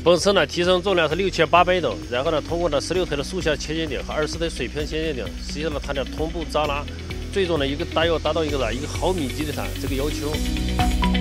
本次呢提升重量是6800吨，然后呢通过呢16腿的竖向前进顶和20腿水平前进顶，实现了它的同步扎拉，最终呢大约达到一个毫米级的这个要求。